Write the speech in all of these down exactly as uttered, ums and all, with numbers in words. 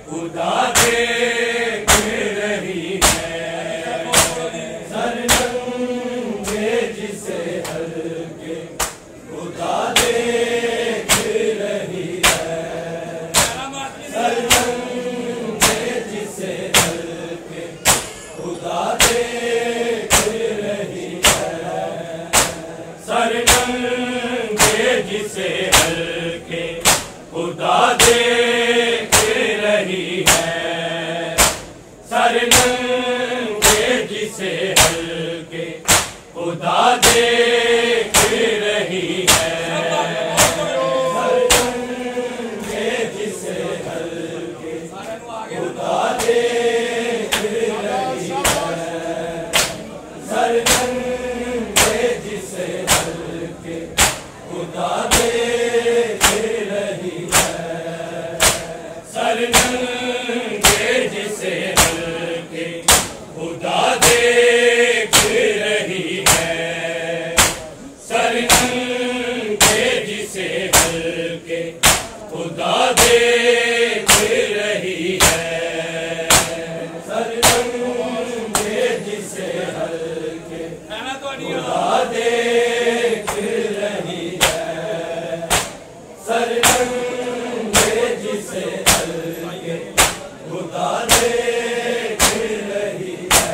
खुदा देख रही है, सरनंगे जिसे हल्के खुदा देख रही है, सरनंगे जिसे हल्के खुदा देख रही है, सरनंगे जिसे हल्के खुदा देख रही है, सरनंगे जिसे हल्के खुदा देख रही है, सरनंगे जिसे हल्के खुदा देख रही है, सरनंगे जिसे हल्के खुदा देख रही है, सरनंगे जिसे हल्के खुदा देख रही है, सरनंगे जिसे हल्के खुदा देख रही है, सरनंगे जिसे हल्के खुदा देख रही है, सरनंगे जिसे हल्के खुदा देख रही है,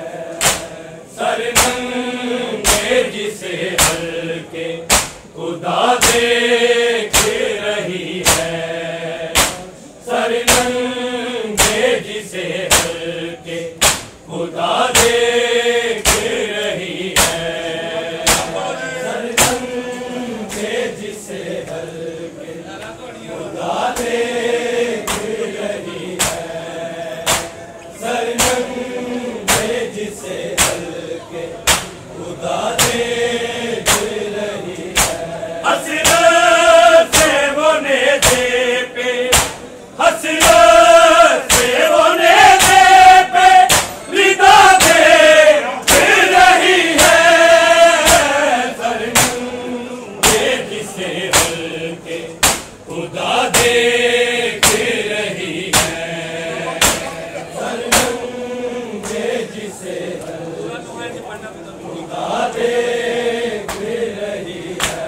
सरनंगे जिसे हल्के खुदा देख रही है, सरनंगे जिसे हल्के खुदा देख रही है, सरनंगे जिसे हल्के खुदा देख रही है, सरनंगे जिसे हल्के खुदा देख रही है, हसरत से वो नेज़े पे, हसरत से वो नेज़े पे रिदा देख रही है, सरनंगे जिसे हल्के खुदा देख रही है, सरनंगे जिसे खुदा देख रही है,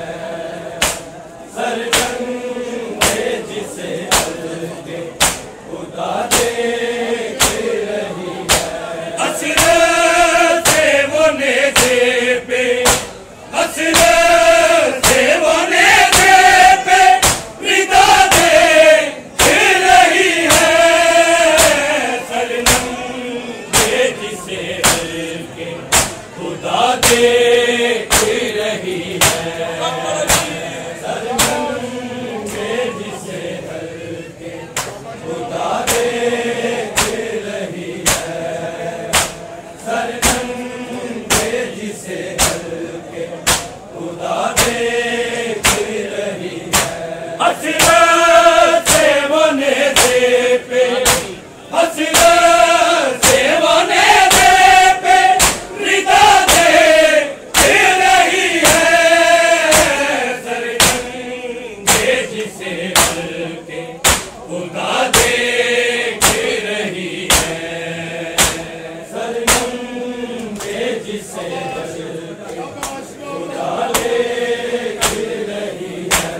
सरनंगे जिसे हल्के खुदा देख रही है, हसरत से वो नेज़े पे, हसरत से वो नेज़े पे रिदा देख रही है, सरनंगे जिसे हल्के खुदा देख रही है, सरनंगे जिसे हल्के खुदा देख रही है, सरनंगे जिसे हल्के खुदा देख रही है, हसरत से वो नेज़े पे, हसरत से वो नेज़े पे रिदा देख रही है, सरनंगे जिसे हल्के खुदा देख रही है, सरनंगे जिसे हल्के खुदा देख रही है,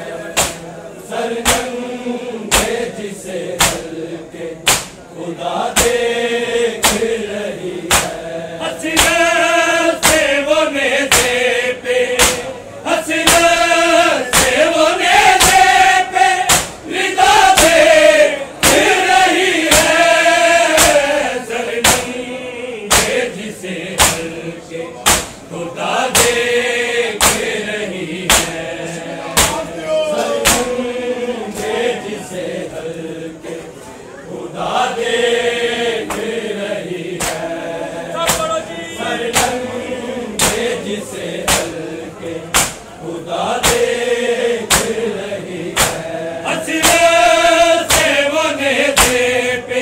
सरनंगे जिसे हल्के खुदा देख रही है, हसरत से वो नेज़े पे, हसरत से वो नेज़े पे रिदा देख रही है, सरनंगे जिसे हल्के खुदा देख रही है, सरनंगे जिसे हल्के खुदा देख रही है, सरनंगे जिसे हल्के खुदा देख रही है, हसरत से वो नेज़े पे,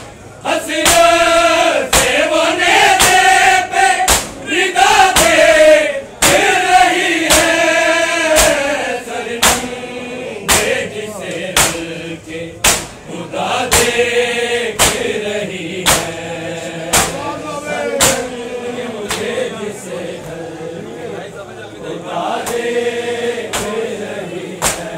हसरत से वो नेज़े पे रिदा देख रही है, सरनंगे जिसे हल्के खुदा देख रही है। मुझे जिसे खुदा देख रही है,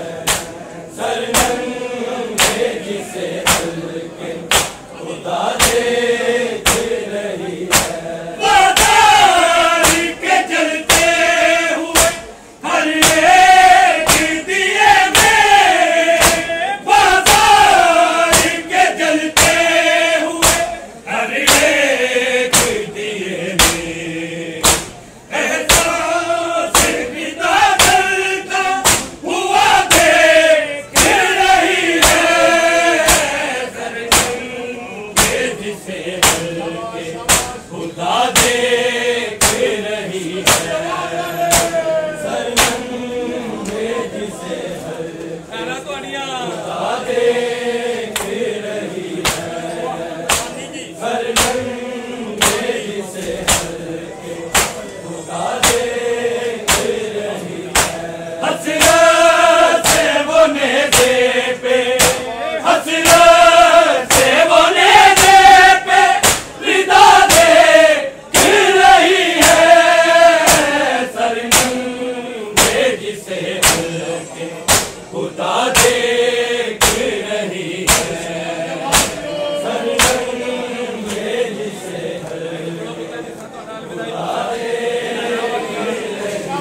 सरनम मुझे जिसे हल्के खुदा देख रही है। बाजार के चलते हुए हर एक दिए में, बाजार के चलते हुए हर एक दिए में, एहसास विदा जलता हुआ देख रही है। सरनम जिसे हल्के खुदा देख रही है, सरनम जिसे हल्के खुदा देख रही है, सरनम जिसे हल्के खुदा देख रही है। हसरत से वो नेज़े पे, हसरत से वो नेज़े पे रिदा देख रही है, सरनम जिसे हल्के खुदा देख रही है, सरनम जिसे हल्के खुदा देख रही है,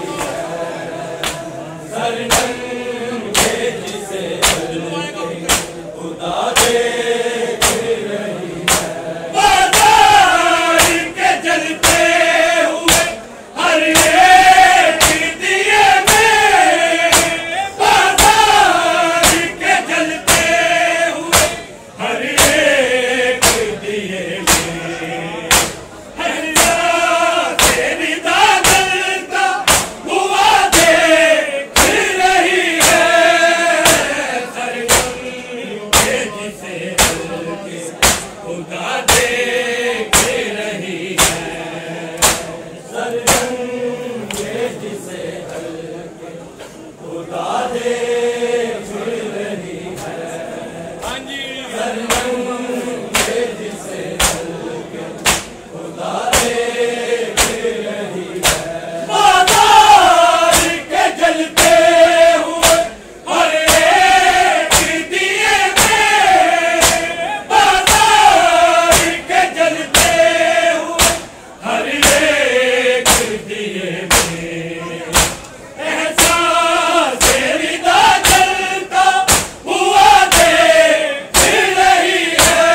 सरनम जिसे हल्के खुदा देख रही है। बाजार के जलते हुए हर एक दिए में, बाजार के जलते हुए हर एक दिए में, अल्लाह से रिदा जलता हुआ देख रही है, सरनम जिसे हल्के खुदा देख रही है, सरनम जिसे हल्के खुदा देख रही है, सरनम जिसे हल्के खुदा देख रही है। बाजार के जलते हुए हर एक दिए में, बाजार के जलते हुए हर एक दिए में, एहसास रिदा जलता हुआ देख रही है,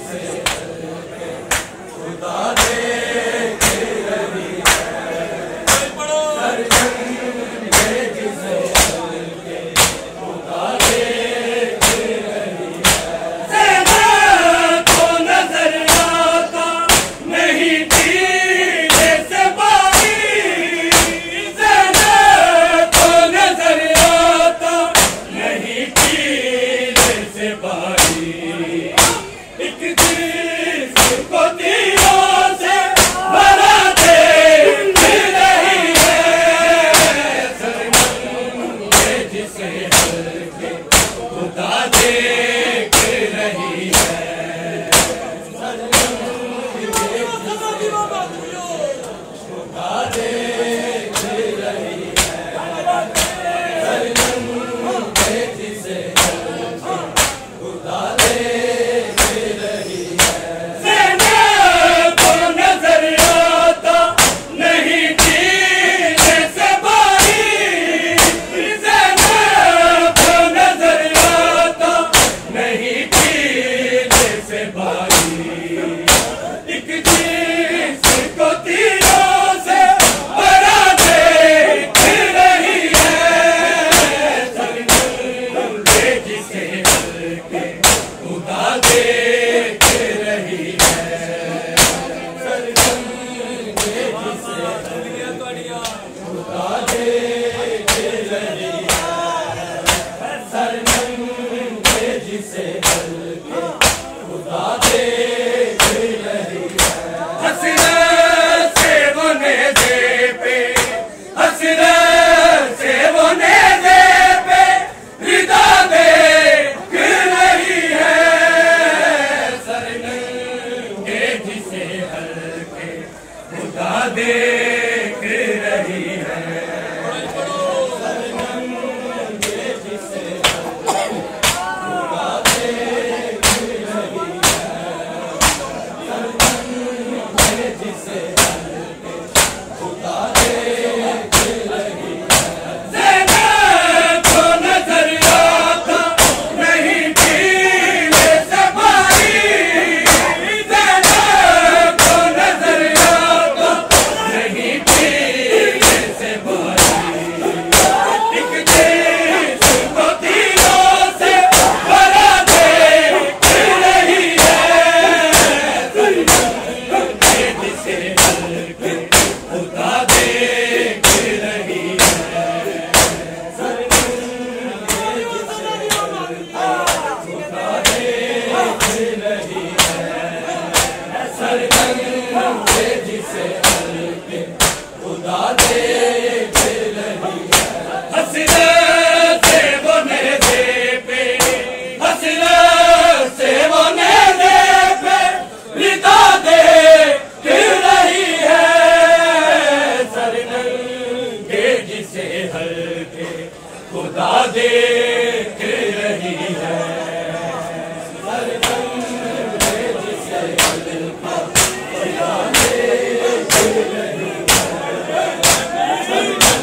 खुदा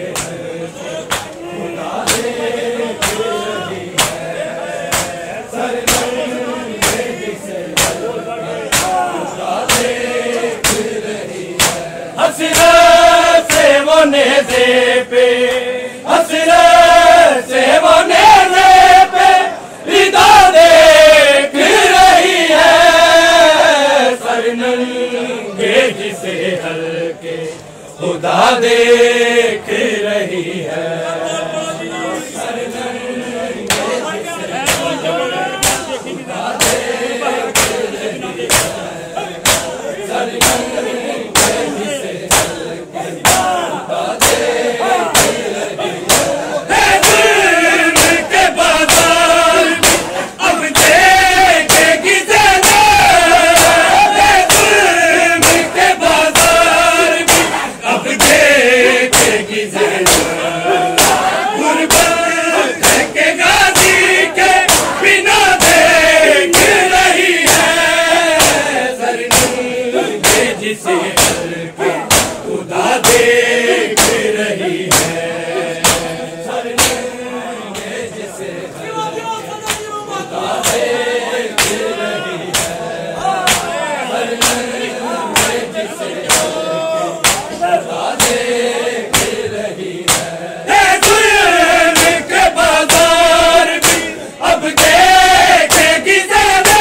खुदा देख रही है, सरनंगे जिसे खुदा देख रही है। हसरत से वो नेज़े पे, हसरत से वो नेज़े पे रिदा देख रही है, सरनंगे जिसे हल्के खुदा देख रही है। जिसे हल्के खुदा देख रही है, सरनंगे जिसे खुदा देख रही है, सरनंगे जिसे खुदा देख रही है। जुल्म के बाजार भी अब देखेगी ज़रा,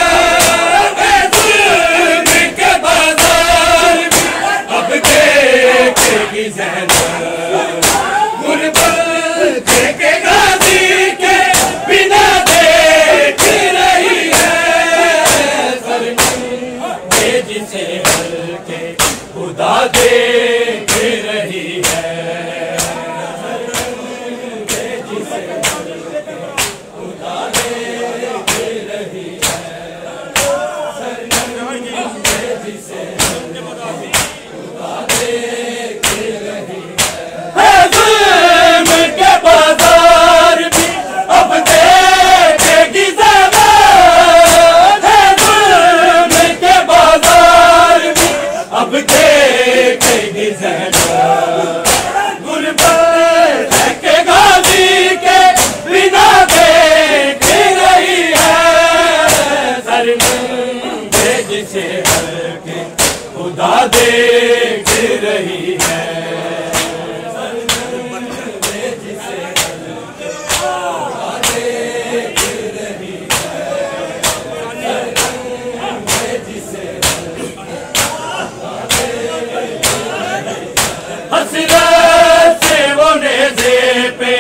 गुरबत के गाजी के बिना देख रही है, सरनंगे जिसे हल्के खुदा देख रही है, सरनंगे जिसे हल्के खुदा देख रही है, सरनंगे जिसे खुदा देख रही है। जुल्म के बाजार भी अब देखेगी ज़रा, जुल्म के बाजार भी अब देखेगी ज़रा, गुरबत के गाजी के बिना देख रही है, सरनंगे जिसे हल्के खुदा देख रही है। हसरत से वो नेज़े पे,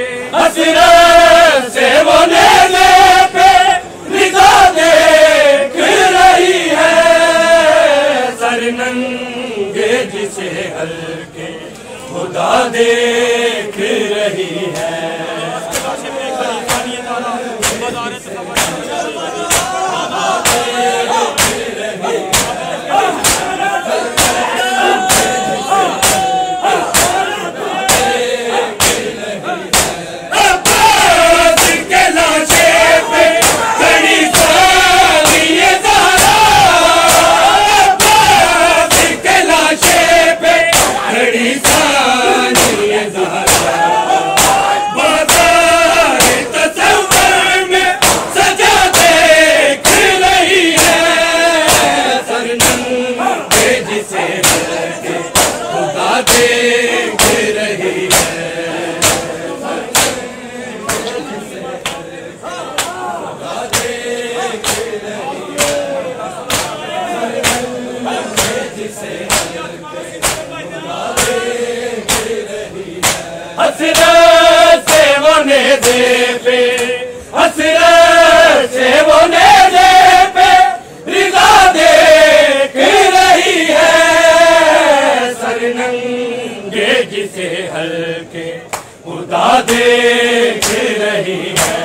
हसरत से वो नेज़े पे रिदा देख रही है, सरनंगे जिसे हल्के खुदा देख रही है। हसरत से वो नेज़े पे, हसरत से वो नेज़े पे रिदा देख रही है, सरनंगे जिसे हल्के खुदा देख रही है।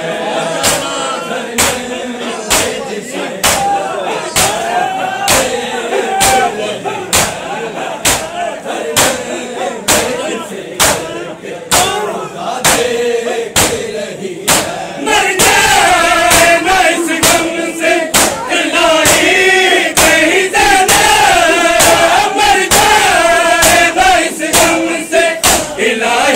इला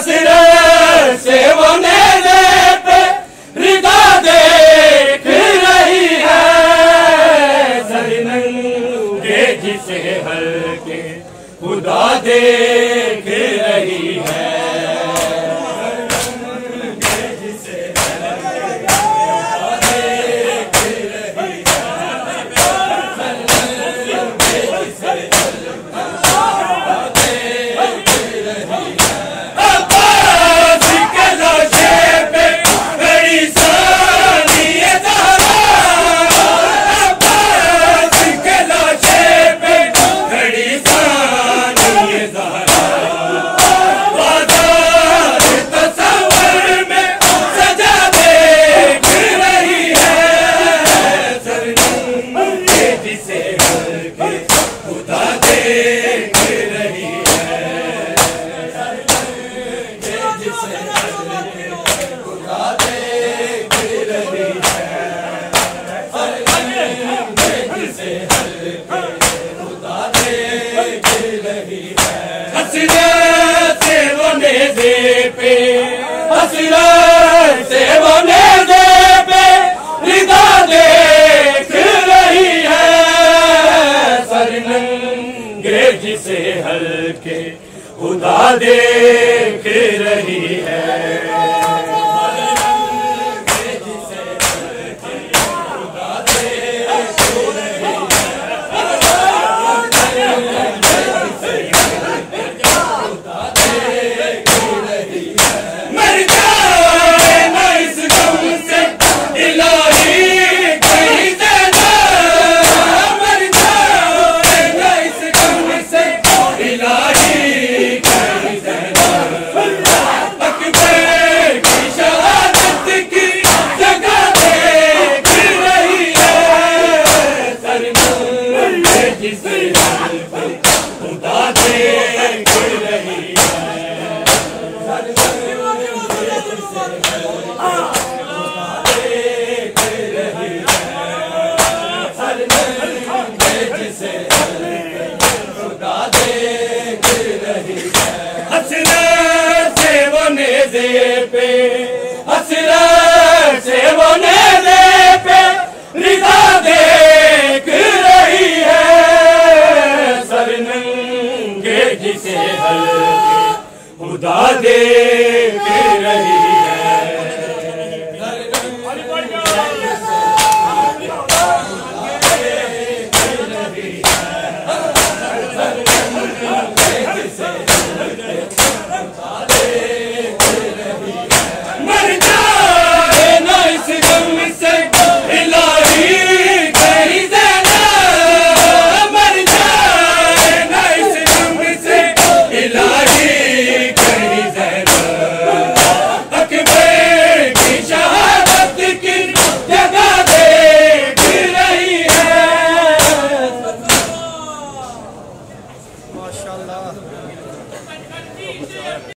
हसरत से वो नेज़े पे रिदा देख रही है, सरनंगे जिसे हल्के खुदा देख रही है। हसरत से वो नेज़े पे, हसरत से वो नेज़े पे रिदा देख रही है, सरनंगे जिसे हल्के खुदा देख रही है। हसरत से वो नेज़े पे, हसरत से वो नेज़े पे रिदा देख रही है, सरनंगे जिसे हल्के खुदा देख रही है। माशाल्लाह।